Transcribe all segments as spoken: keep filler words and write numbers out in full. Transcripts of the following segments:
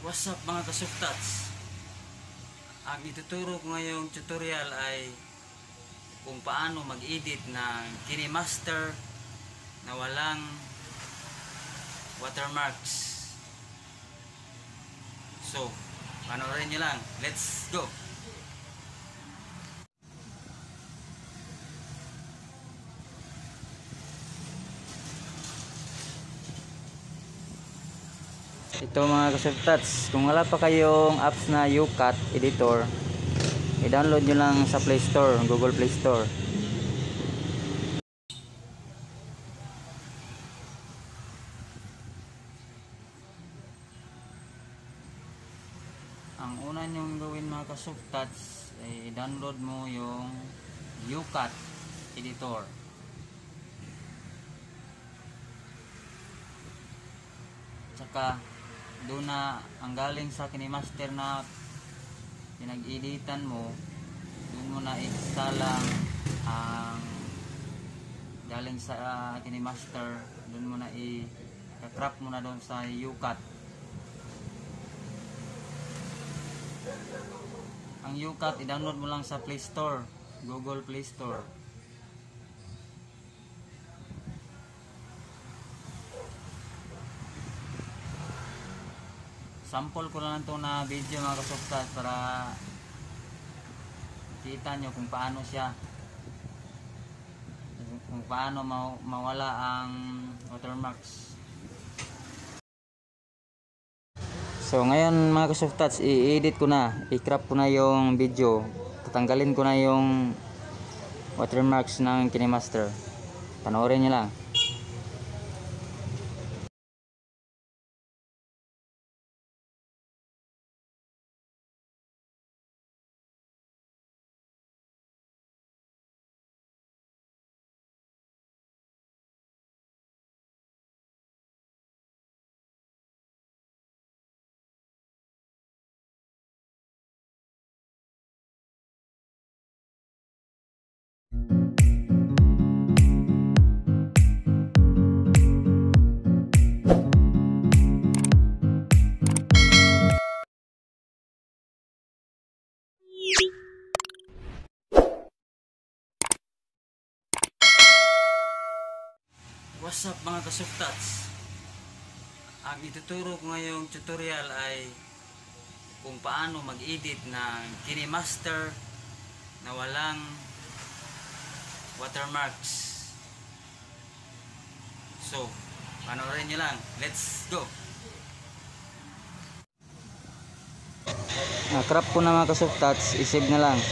What's up mga kasuktats? Ang ituturo ko ngayong tutorial ay kung paano mag-edit ng KineMaster na walang watermarks. So, panoorin nyo lang. Let's go! Ito mga kasuktats, kung wala pa kayong apps na YouCut editor, i-download nyo lang sa Play Store, Google Play Store. Ang una nyong gawin mga kasuktats ay i-download mo yung YouCut editor. Tsaka doon na ang galing sa KineMaster na pinag-editan mo, doon mo na install ang galing sa uh, KineMaster, doon mo na i-crop mo na doon sa YouCut. Ang YouCut i-download mo lang sa Play Store, Google Play Store. Sample ko lang ito na video mga kasuktas para kita nyo kung paano siya, kung paano ma mawala ang watermarks. So ngayon mga kasuktas, i-edit ko na, i-crop ko na yung video, tatanggalin ko na yung watermarks ng KineMaster. Panoorin nyo lang. What's up mga kasuktats? Ang ituturo ko ngayong tutorial ay kung paano mag-edit ng KineMaster na walang watermarks. So, panoorin nyo lang. Let's go! Ah, crop ko na mga kasuktats, isave na lang.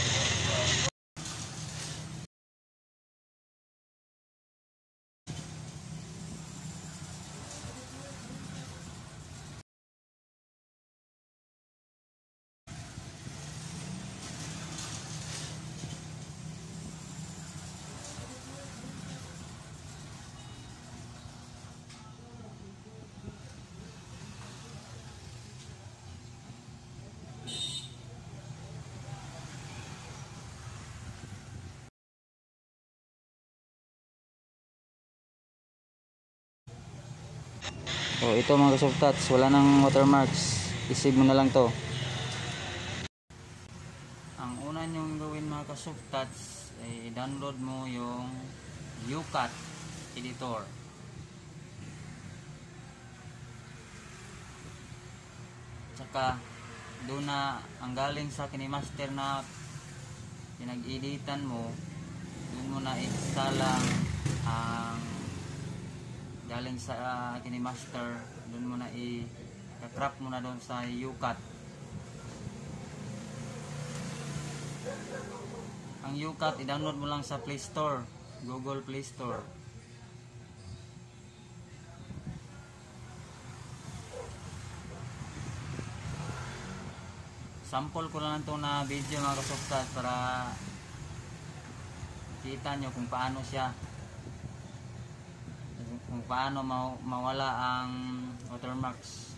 So ito mga kasuktats, wala nang watermarks, isave mo na lang to. Ang una nyong gawin mga kasuktats ay i-download mo yung YouCut editor. Tsaka doon na ang galing sa KineMaster na pinag-editan mo, doon mo na install ang galing sa uh, KineMaster, doon mo na i-crop mo na doon sa YouCut. Ang YouCut i-download mo lang sa Play Store, Google Play Store. Sample ko lang ito na video mga kasuktas para kita nyo kung paano siya, kung paano ma mawala ang watermarks.